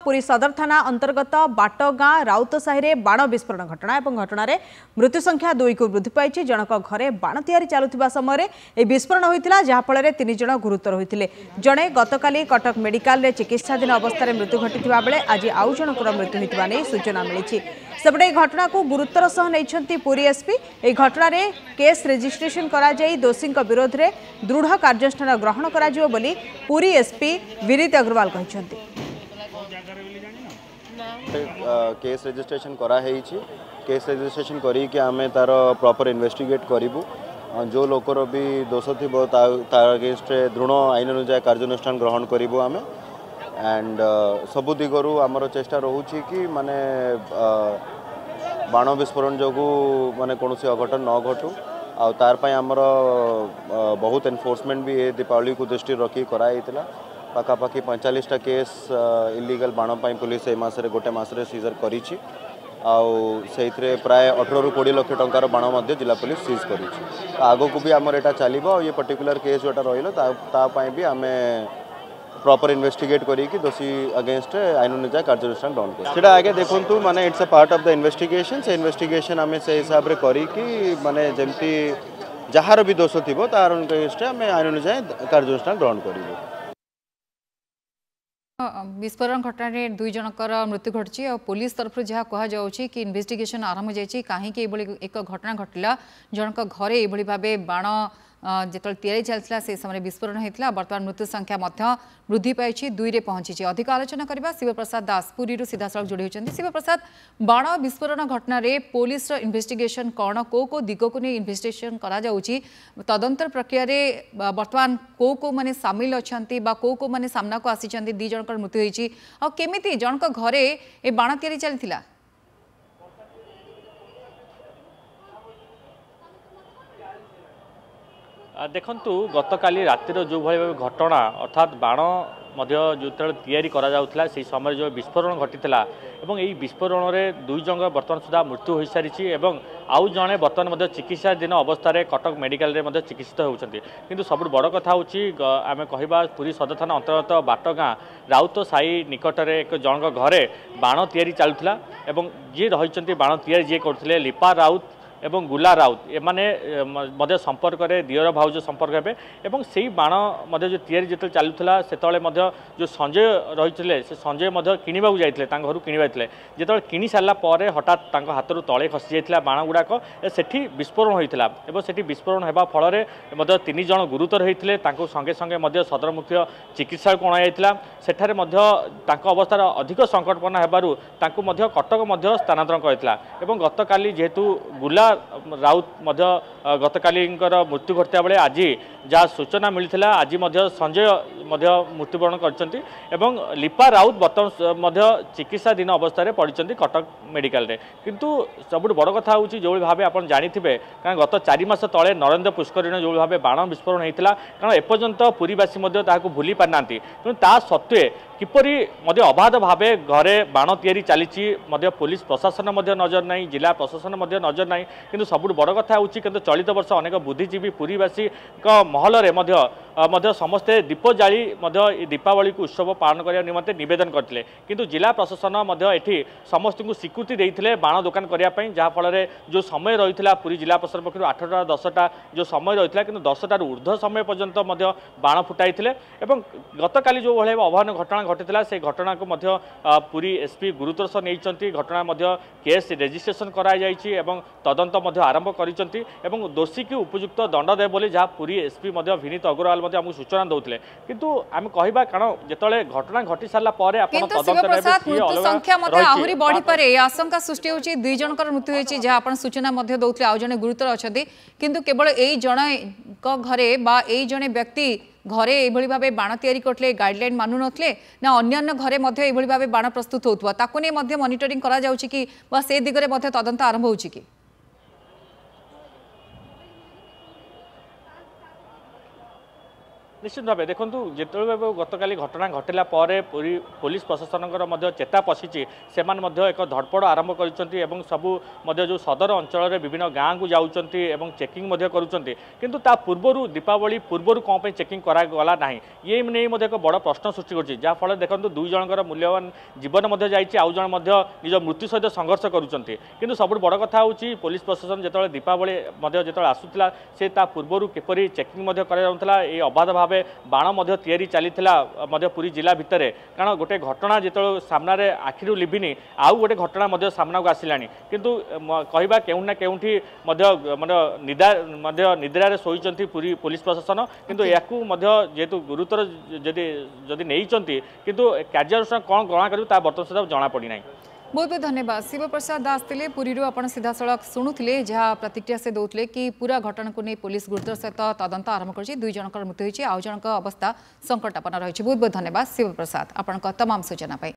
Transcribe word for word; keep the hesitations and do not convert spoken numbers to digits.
पुरी सदर थाना अंतर्गत बाटगाँ राउतसाही बाण विस्फोरण घटना और घटना मृत्यु संख्या दुई को वृद्धि पाई। जनक घरे बाण तैयारी चलुवा समय विस्फोरण होता जहाँफल तीन जन गुरुतर होते। जड़े गतकाली कटक मेडिकल रे चिकित्साधीन अवस्था मृत्यु घटी बेले आज आउ जनकर मृत्यु होता नहीं सूचना मिली। सेपटे घटना को गुरुतर सह नहीं पुरी एसपी। यह घटना रे केस रेजिस्ट्रेशन करा जाई दोषी विरोध में दृढ़ कार्यानुष्ठान ग्रहण करा जिवो बोली पुरी एसपी विनीत अग्रवाल कहते। केस रेजिस्ट्रेशन करा है केस रेजिस्ट्रेशन करी कि आमे तार प्रॉपर इन्वेस्टिगेट करिबु जो लोकर भी दोष थी तार अगेंस्ट दृढ़ आईन अनुसार कार्यानुष्ठान ग्रहण करिबु आमे एंड सबु दिगरु आमर चेष्टा रोची कि माने बाण विस्फोरण जो माने कौनसी अघटन न घटू आ तार पई आमर बहुत एनफोर्समेंट भी ए दीपावली को दृष्टि रखी कराई पाखापाखि पैंतालीस टा केस इलीगल बाण पई पुलिस ए मासरे गोटे मासरे सीजर करिछि आउे प्राय अठारह रु बीस लाख टंकार बाण मध्य जिला पुलिस सीज करिछि। आगो को भी आमर एटा चलिबो ये पर्टिकुलर केस जोटा रहिलो ता ता पई भी आमे प्रॉपर इन्वेस्टिगेट करी कि दोषी अगेंस्ट आईन अनुसार कार्यानुष्ठान ग्रहण कर सेटा आगे देखंतु माने it's a part of the investigation से इन्वेस्टिगेशन आमे से हिसाब रे करी कि माने जेमती जहार भी दोष थिबो तार अगेंस्ट आमे आईन अनुसार कार्यानुष्ठान ग्रहण करिबो। विस्फोरण घटना में दुई जनकर मृत्यु घटी और पुलिस तरफ जहाँ कह कि इन्वेस्टिगेशन आरंभ जाइए कहीं एक घटना घटला जनक घरे ये भाव बाण जो तैयारी चलता से समय विस्फोरण होता बर्तमान मृत्यु संख्या वृद्धि पाई दुई रे पहुंची। अधिक आलोचना करबा शिवप्रसाद दास पुरी सीधा सड़क जोड़ी होती। शिवप्रसाद बाण विस्फोरण घटना रे पुलिस इन्वेस्टिगेशन कौन को को दिग को नहीं इन्वेस्टिगेशन करा जाउची तदंतर प्रक्रिया रे बर्तमान को को माने सामिल अछंती बा को को माने सामना को आसी दी जनकर मृत्यु होईची आ केमिति जनक घरे ए बाण तैयारी चलथिला। देखंतु गतकाली रातिर जो भाई घटना अर्थात बाण जो तैयारी करा जाउथला से समय जो विस्फोरण घटीला एवं यही विस्फोरण में दुई जन बर्तमान सुधा मृत्यु हो सारी एवं आउ जड़े बर्तमान चिकित्साधीन अवस्था कटक मेडिकल रे चिकित्सित होती। किंतु सब बड़ कथा आम कहवा पुरी सदर थाना अंतर्गत बाटगाँ राउतसाही निकट में एक जन घरे बाण तैयारी चलुला एवं जी रही बाण तैयारी जी करते लिपा राउत एवं गुला राउत एमाने संपर्क में दियर भाउज संपर्क हे एवं से बाण जो तैयारी जो चलुला से जो संजय रही से संजय किणवा जाते घर किणवा जो कि सारापर हठात हाथ तले खसी जाता बाण गुड़ाक से विस्फोरण होता और से विस्फोरण होगा फल तीन जन गुरुतर होते संगे संगे सदर मुख्य चिकित्सा को अणाई सेठारे अवस्था अधिक संकटपन्न होबारु कटक स्थानांतरण करता और गतकाली जेहेतु गुला राउत गतकाली मृत्यु घटता बेले आज जहाँ सूचना मिलता आज संजय मृत्युवरण कर लिपा राउत बर्तमान चिकित्साधीन अवस्था पड़ते कटक मेडिकल रे। किंतु सब बड़ कथा हूँ जो भाव आप जानिथे कारण गत चार मास तले नरेंद्र पुष्करण जो भाव बाण विस्फोरण होता कारण एपर्यंत पुरीवासी भूली पार ना तेणु ता सत्वे किपरि अबाध भाव घरे बाण तैयारी चली पुलिस प्रशासन नजर ना जिला प्रशासन नजर ना किंतु सब बड़ कथा हूँ कि चलित वर्ष अनेक बुद्धिजीवी पुरीवासी महल समस्ते दीप जाली दीपावली को उत्सव पालन करने निमंते निवेदन करते किंतु जिला प्रशासन एठी समस्त को स्वीकृति देते बाण दुकान करने जहाँफल जो समय रही है पुरी जिला प्रशासन पक्ष आठटा दसटा जो समय रही है कि दसटार ऊर्ध्व समय पर्यंत बाण फुटाई गतकाली जो भाई अभावन घटना घटी से घटना को पुरी एसपी गुरुतर सह नहीं घटना केस रेजिस्ट्रेशन कराई तदंत आरंभ कर दोषी की उपयुक्त दंड दे बोली जहाँ पुरी एसपी विनीत अग्रवाल आमको सूचना दौले किंतु आम कहवा कारण जिते घटना घटी सारापर आहरी बढ़ी पारे आशंका सृष्टि होती दुई जनकर मृत्यु होती जहाँ आप सूचना दौले आउ जड़े गुरुतर अच्छा किंतु केवल यही जन घरे बा यही जड़े व्यक्ति घरे ये भाव बाण तैयारी करते गाइडलाइन मानु नथिले ना अन्य घरे ये भाव बाण प्रस्तुत होता ताकू नहीं मॉनिटरिंग करा जाउची कि बा से दिगरे तदंत आरंभ होउची कि निश्चित भाव देखो जो गतकाली घटना घटला पुलिस प्रशासन चेता पशिची से एक धड़पड़ आरंभ कर सबू जो सदर अंचल विभिन्न गाँव को जाऊँच चेकिंग करूँ पूर्वर दीपावली पूर्वर कौन पर चेकिंग करागला ना ये नहीं एक बड़ प्रश्न सृष्टि कर देखो दुई जनकर मूल्यवान जीवन आउ जन निज मृत्यु सहित संघर्ष करुँच सब बड़ कथा हूँ पुलिस प्रशासन जो दीपावली जो आसूला से पूर्वर किपरि चेकिंग करा ये अबाध भाव बाण तैयारी चली पुरी जिला भितर कारण गोटे घटना जो सामने आखिर लिभिनी आउ गोटे घटना सामना को आसला किंतु कहवा केउना केउठी निदा निद्रा शोचती पूरी पुलिस प्रशासन किंतु याकू जेहेतु गुरुतर जदि जदि नहीं किंतु कार्यानुष्ठान कौन ग्रहण कर बर्तमान सुधा जना पड़ना। बहुत बहुत धन्यवाद। शिव प्रसाद दास थे पुरी आपण सीधा सड़क शुणुले जहाँ प्रतिक्रिया से दौले कि पूरा घटना को नहीं पुलिस गुरुतर सहित तदंत आरंभ कर दुई जनकर मृत्यु होती आउ जनक अवस्था संकटापन्न रही। बहुत बहुत धन्यवाद शिव प्रसाद आपण तमाम सूचना।